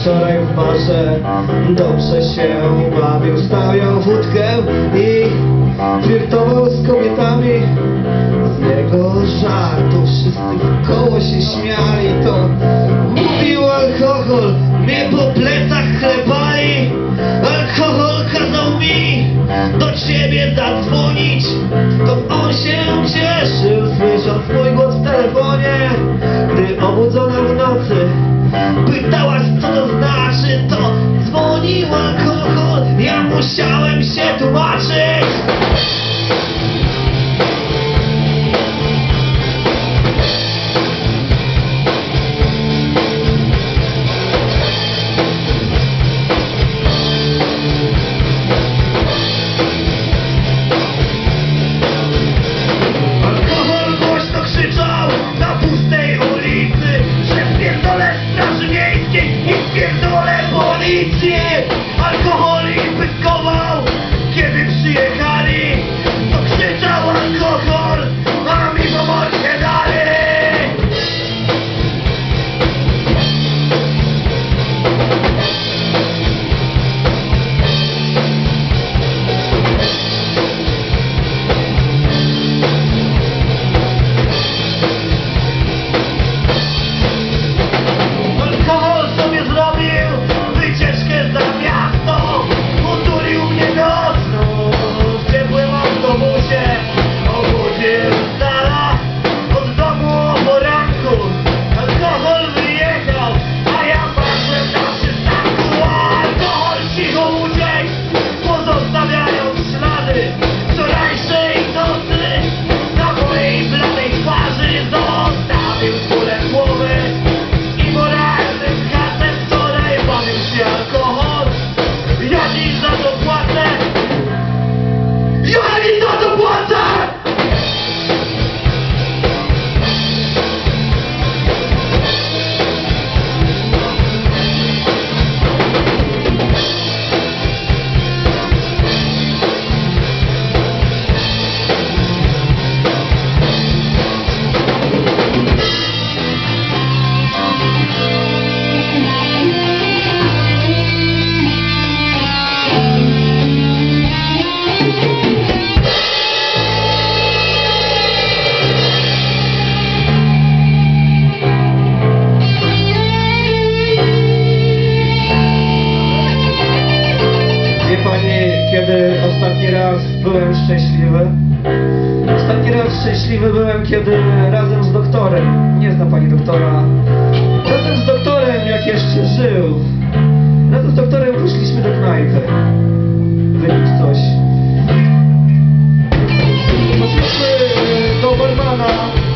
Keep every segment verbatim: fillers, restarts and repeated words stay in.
wczoraj w barze dobrze się bawił, stawiał wódkę i flirtował z kobietami. Z jego żartu wszyscy wkoło się śmiali. To mówił alkohol, mnie po plecach chlebali. Alkohol kazał mi do ciebie zadzwonić. To on się cieszył, słysząc mój głos w telefonie. Gdy obudzona w nocy pytałaś, co to znaczy, to dzwonił alkohol. Ja musiałem się tłumaczyć. Alkohol ich pyskował, kiedy przyjechali, to krzyczał alkohol, a mi po mordzie dali. Alkohol sobie zrobił wycieczkę za miasto, utulił mnie nocą w ciepłym autobusie, obudził z dala od domu o poranku. Alkohol wyjechał, a ja patrzę na przystanku. Alkohol cicho uciekł, pozostawiając ślady wczorajszej nocy. Na mojej bladej twarzy zostawił kulę głowy i moralnym hasem wczoraj bawił się alkohol. Ja dziś za to płacę! Ja dziś za to płacę! Wie pani, kiedy ostatni raz byłem szczęśliwy? Ostatni raz szczęśliwy byłem, kiedy razem z doktorem, nie zna pani doktora, razem z doktorem, jak jeszcze żył, razem z doktorem poszliśmy do knajpy wypić coś. Poszliśmy do barmana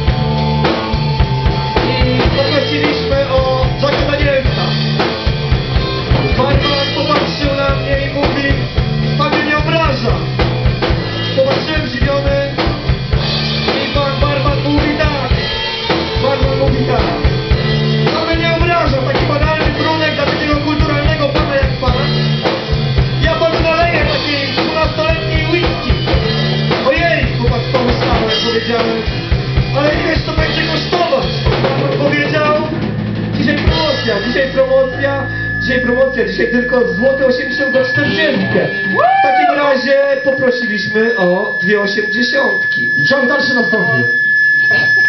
i poprosiliśmy o zagadanie Niemca. Barman popatrzył na mnie i mówi: pan mnie nie obraża. Popatrzyłem zdziwiony i pan barman mówi tak. Barman mówi tak: pan mnie nie obraża, taki banalny brunek dla takiego kulturalnego pana jak pan. Ja panu naleję taki dwunastoletni whisky. Ojej, chłopak pomyślałem, powiedziałem: ale ileż to będzie kosztować? Barman powiedział: dzisiaj promocja, dzisiaj promocja. Dzisiaj promocja, dzisiaj tylko złote osiemdziesiąt za czterdziestkę. W takim razie poprosiliśmy o dwie osiemdziesiątki. I ciąg dalszy nastąpi.